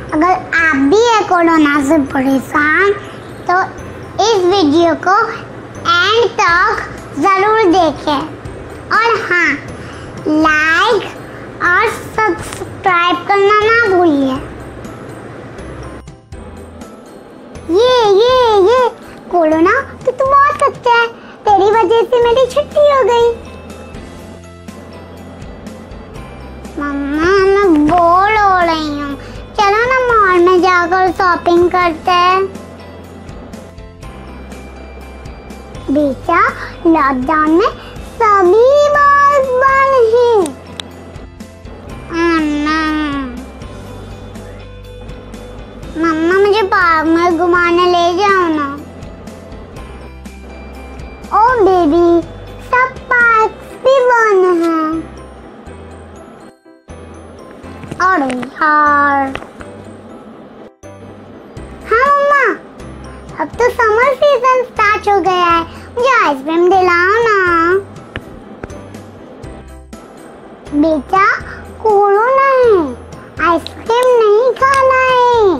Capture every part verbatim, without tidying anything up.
अगर आप भी है कोरोना से परेशान तो इस वीडियो को एंड तक ज़रूर देखें और हाँ, लाइक और सब्सक्राइब करना ना भूलिए। ये ये ये कोरोना तो तू बहुत अच्छा है, तेरी वजह से मेरी छुट्टी हो गई। मम्मा मैं बोर हो रही हूँ, चलो ना मॉल में जाकर शॉपिंग करते हैं। बेटा लॉकडाउन में सभी बात बंद है। मम्मा मुझे पार्क में घुमाने ले जाओ ना। ओ बेबी, सब पार्क भी बंद हैं। अरे यार, हाँ मम्मा, अब तो समर सीजन स्टार्ट हो गया है, मुझे आइसक्रीम दिलाओ ना। बेटा कोरोना है, आइसक्रीम नहीं खाना है।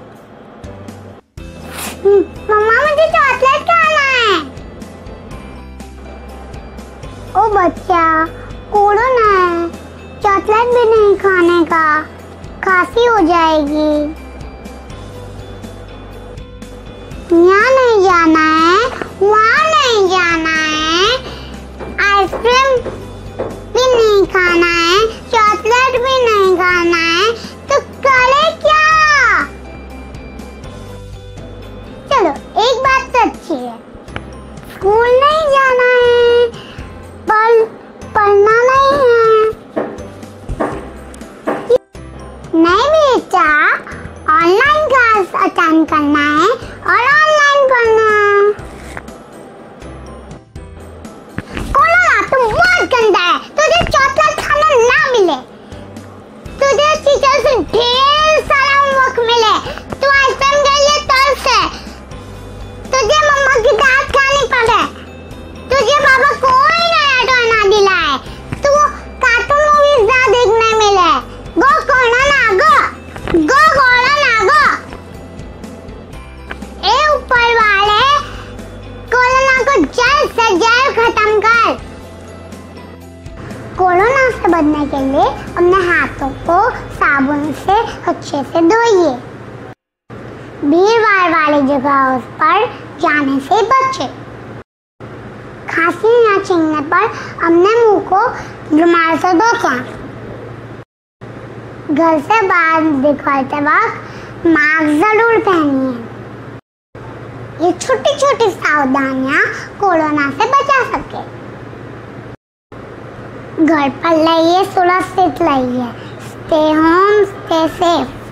मम्मा मुझे चॉकलेट खाना है। ओ बच्चा, कोरोना है, चॉकलेट भी नहीं खाने का, खांसी हो जाएगी। यहाँ नहीं जाना है, वहाँ नहीं जाना है, आइसक्रीम भी नहीं खाना है, चॉकलेट भी नहीं खाना है, तो करे क्या? चलो एक बात सच्ची है, स्कूल नहीं जाना है, पर पढ़ना नहीं है। नहीं बेटा, ऑनलाइन क्लास अटेंड करना है और ऑनलाइन पढ़ना है। कोरोना तो बहुत गंदा है, तुझे चॉकलेट खाना ना मिले, तुझे टीचर से ढेर सारा होमवर्क मिले, तू आइसक्रीम के लिए तरस है, तुझे मम्मा की डांट खानी पड़े, तुझे पापा कोई नया टॉय ना दिलाए, तू कार्टून मूवीज ना देखने मिले। गो कोरोना गो, गो कोरोना गो। ए ऊपर वाले, कोरोना को जल्द से जल्द खत्म कर। कोरोना से बचने के लिए अपने हाथों को साबुन से अच्छे से धोइए। भीड़ भाड़ वाली जगहों पर जाने से बचें। खांसी या छींकने पर अपने मुंह को रुमाल से धोएं। घर से बाहर निकलते वक्त मास्क जरूर पहनिए। ये छोटी छोटी सावधानियां कोरोना से बचा सके। घर पर रहिए, सुरक्षित रहिए। Stay home stay safe.